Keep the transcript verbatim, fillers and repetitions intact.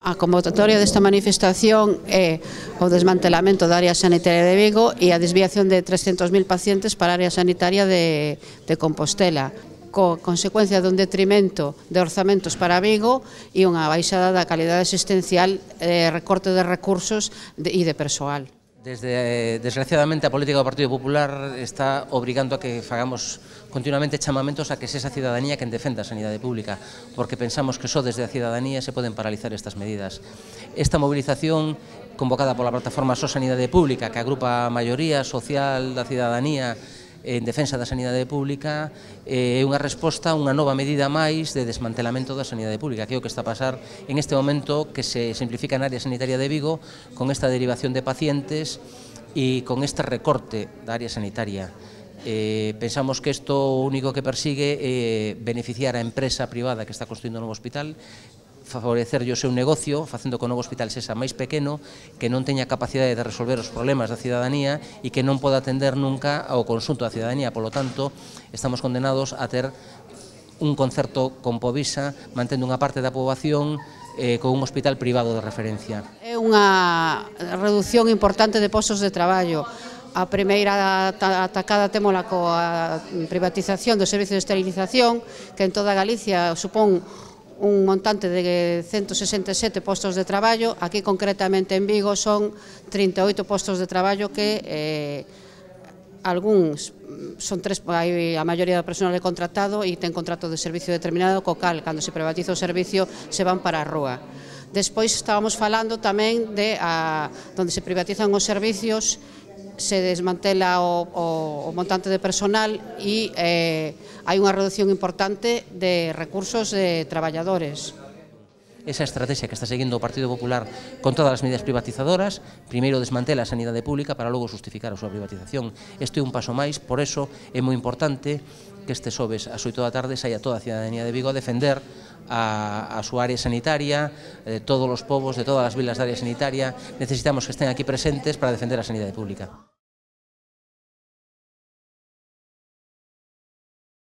A convocatoria desta manifestación é o desmantelamento da área sanitaria de Vigo e a desviación de trescentos mil pacientes para a área sanitaria de, de Compostela, co consecuencia dun detrimento de orzamentos para Vigo e unha baixada da calidade asistencial, eh, recorte de recursos de, e de persoal. Desde, desgraciadamente, a política do Partido Popular está obrigando a que fagamos continuamente chamamentos a que sexa a cidadanía quen defenda a sanidade pública, porque pensamos que só desde a cidadanía se poden paralizar estas medidas. Esta movilización convocada pola plataforma Só Sanidade Pública, que agrupa a maioría social da cidadanía en defensa da sanidade pública, é unha resposta a unha nova medida máis de desmantelamento da sanidade pública, que é o que está a pasar en este momento, que se simplifica na área sanitaria de Vigo con esta derivación de pacientes e con este recorte da área sanitaria. Eh, pensamos que isto o único que persigue é beneficiar a empresa privada que está construindo un novo hospital, favorecerlle o seu negocio, facendo que o novo hospital sexa máis pequeno, que non teña capacidade de resolver os problemas da cidadanía e que non poda atender nunca ao conxunto da cidadanía. Polo tanto, estamos condenados a ter un concerto con Povisa, mantendo unha parte da poboación eh, con un hospital privado de referencia. É unha reducción importante de postos de traballo. A primeira atacada témola coa privatización do servicio de esterilización, que en toda Galicia supón un montante de ciento sesenta e sete postos de traballo. Aquí concretamente en Vigo son trinta e oito postos de traballo que eh, algúns son tres, hai a maioría do personal é contratado e ten contrato de servicio determinado, co cal, cando se privatiza o servicio, se van para a rúa. Despois estábamos falando tamén de a, onde se privatizan os servicios, se desmantela o, o, o montante de personal e eh, hai unha reducción importante de recursos de traballadores. Esa estrategia que está seguindo o Partido Popular con todas as medidas privatizadoras, primeiro desmantela a sanidade pública para logo justificar a súa privatización. Este é un paso máis, por eso é moi importante que este xoves ás oito da tarde saia toda a cidadanía de Vigo a defender a, a súa área sanitaria, de todos os povos, de todas as vilas da área sanitaria. Necesitamos que estén aquí presentes para defender a sanidade pública.